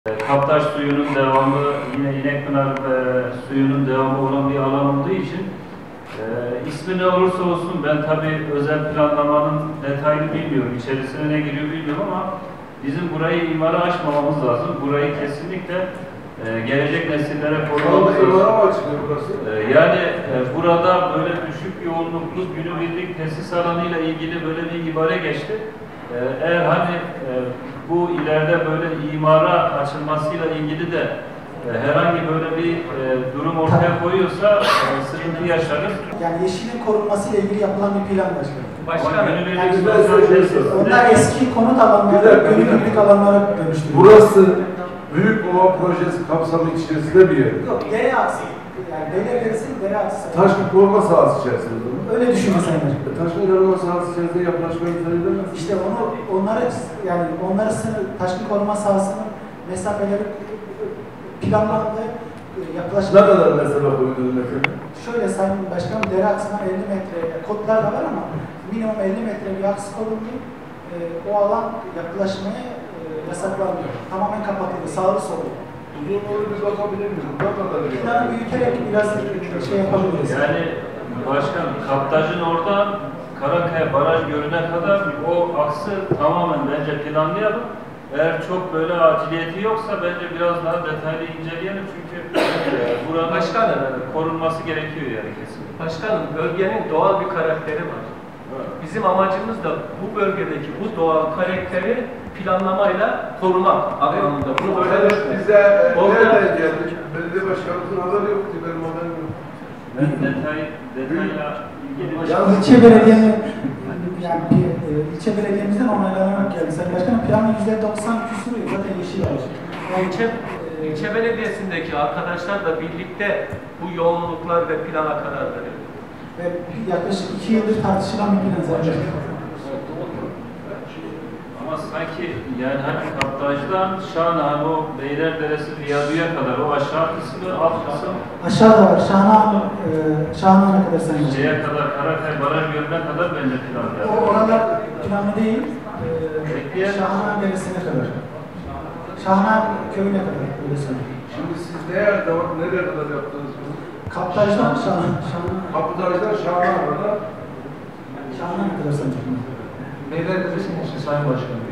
Kaptaş suyunun devamı, yine İnekpınar suyunun devamı olan bir alan olduğu için ismi ne olursa olsun ben tabii özel planlamanın detayını bilmiyorum, içerisine ne giriyor bilmiyorum ama bizim burayı imara açmamamız lazım. Burayı kesinlikle gelecek nesillere korumamız lazım. Yani burada böyle düşük yoğunluklu günübirlik tesis alanıyla ilgili böyle bir ibare geçti. Eğer hani bu ileride böyle imara açılmasıyla ilgili de herhangi böyle bir durum ortaya koyuyorsa sıkıntı yaşarız. Yani yeşilin korunması ile ilgili yapılan bir plan başkanım. Onlar eski konut alanları, günübirlik alanlara dönüştürüyor. Burası Büyük Ova Projesi kapsamı içerisinde bir yer. Yok, dere aksı. Yani belirlensin dere aksı. Taşkın koruma sahası içerisinde. Öyle düşünün Sayın Başkanım. Taşkın koruma sahası içerisinde yapılaşmayı sayılır. İşte onları taşkın koruma sahasının mesafeleri planlandı. Ne kadar mesafe koydunuz mesela? Şöyle Sayın Başkanım, dere aksından 50 metre, kodlar da var ama minimum 50 metre bir aks konuldu. O alan yaklaşmaya yasaklanıyor. Tamamen kapatıldı, sağlı sollu. Uzunluğunu bir bakabilir miyiz? Ne kadar? Planı büyüterek biraz şey yapabiliriz. Yani başkan, Kaptaj'ın oradan Karakaya Baraj Gölü'ne kadar o aksı tamamen bence planlayalım. Eğer çok böyle aciliyeti yoksa bence biraz daha detaylı inceleyelim çünkü buranın korunması gerekiyor yani kesinlikle. Başkanım, bölgenin doğal bir karakteri var. Bizim amacımız da bu bölgedeki bu doğal karakteri planlamayla korumak anlamında. Bunu böyle bize nereden geldik? Belediye başkanımızın haberi yoktu, benim haberim yok. Ben detayla ilgili İlçe belediyenin ilçe belediyemizden onaylanarak geldi. Sayın Başkanım, planın %90 küsürü zaten yeşil ağaç. İlçe belediyesindeki arkadaşlarla birlikte bu yoğunluklar ve plana karar veriyor. Ve yaklaşık 2 yıldır tartışılan bir plan zaten. ama sanki yani hani Kaptaj'dan Şahnağ'ın o Beylerderesi Viyadu'ya kadar o aşağı kısmı, alt kısım Aşağıda var. Şahnağ'a kadar Sayın Başkanım. şeye kadar, Karakay Baraj Gölü'ne kadar bence plan O yani. oralar planlı değil. Şahnağ Deresi'ne kadar. Şahnağ köyüne kadar. Öyle söyleyeyim. Şimdi siz nereye kadar yaptınız bunu? Kaptaj'dan Kapıdaj'dan Şahan'a kadar. Şahnağ'a kadar Sayın Başkanım. Beylerderesi'nin için Sayın Başkanım.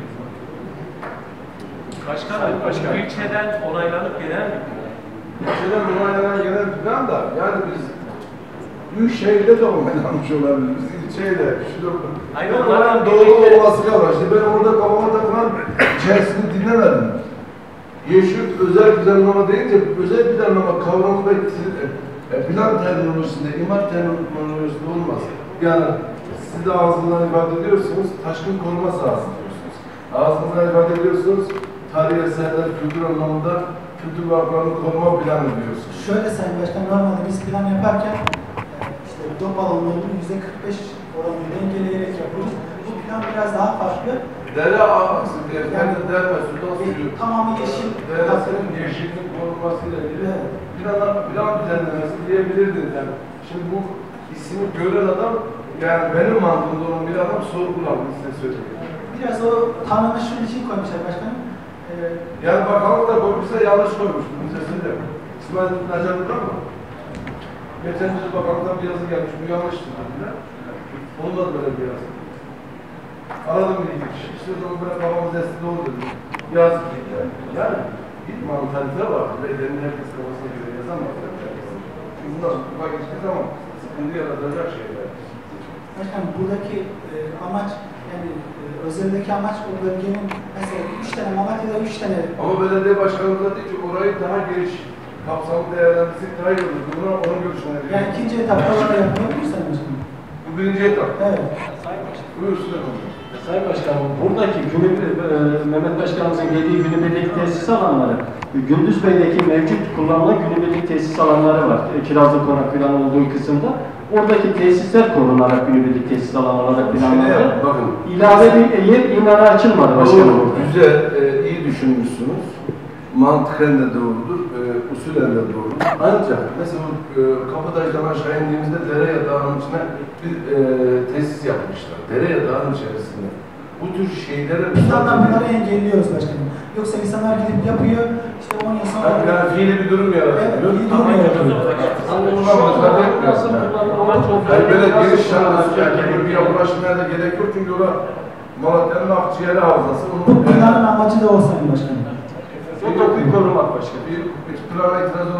Başkanım, ilçeden onaylanıp gelen bir plan. İlçeden onaylanan gelen plan da yani biz büyük şehirde de onaylanmış olabilir. Biz ilçeyle, Hayır, onların doğru olması var. İşte ben orada kafama takılan içerisini dinlemedim. Yeşil özel planlama deyince özel planlama kavramı ve plan terminolojisinde, imar terminolojisinde olmaz. Yani siz de ağzından ifade ediyorsunuz, taşkın koruma sahası diyorsunuz. Ağzından ifade ediyorsunuz, tarihi eserler, kültür anlamında kültür varlıklarını koruma planı diyorsunuz. Şöyle Sayın Başkan, normalde biz plan yaparken işte dop alanlarının %45 oranını dengeleyerek yapıyoruz. Bu plan biraz daha farklı. Dere aksı diye, yani derme sudan suyu. Tamamı yeşil. Deresinin yeşillik korunmasıyla ilgili plan düzenlemesi diyebilirdiniz. Yani şimdi bu ismi gören adam, yani benim mantığımda olan bir adam sorgular, size söyleyeyim. Biraz o tanımı şunun için koymuşlar başkanım. Yani bakanlık da koymuşsa yanlış koymuştur, bize söyleyeyim. İsmail Nacar burada mı? Geçen bir bakanlıktan bir yazı gelmiş, bu yanlıştır dediler. Ondan böyle bir yazı. Aradım bir iki kişi, işte o zaman böyle babamız eski doğru dedi. Yazık yani bir mantalite var. Belediyenin herkes kafasına göre yazamaz. Bundan bak hiçbir zaman sıkıntı yaratacak şeyler. Başkanım buradaki amaç yani özeldeki amaç o bölgenin mesela 3 tane Malatya'da 3 tane. Ama belediye başkanımız da diyor ki orayı daha geniş kapsamlı değerlendirsek daha iyi olur. Onun görüşüne diyor. Yani ikinci etapta orada yapılıyor mu Sayın Başkanım? Bu birinci etap. Evet. Buyursun efendim. Sayın Başkanım, buradaki Mehmet Başkanımızın dediği günübirlik tesis alanları, Gündüzbey'deki mevcut kullanılan günübirlik tesis alanları var. Kirazlı Konak falan olduğu kısımda. Oradaki tesisler korunarak günübirlik tesis alanı olarak planlandı. Bakın. İlave bir yer imara açılmadı başkanım. Güzel, iyi düşünmüşsünüz. Mantıken de doğrudur, usulen de doğrudur. Ancak mesela Kapıdaj'dan aşağı indiğimizde dere yatağının içine bir tesis yapmışlar. Dere yatağının içerisinde. bu tür şeyleri İnsanlar bunları engelliyoruz başkanım. Yoksa insanlar gidip yapıyor, işte 10 yıl sonra... yani fiili bir durum yaratıyor. Evet, fiili durum yaratıyor. Ama çok Yani böyle giriş şartı, yani bir uğraşmaya da gerek yok çünkü orada Malatya'nın akciğeri havzası. Bu planın amacı da o sayın başkanım. O dokuyu korumak başkanım. Bir plana itiraz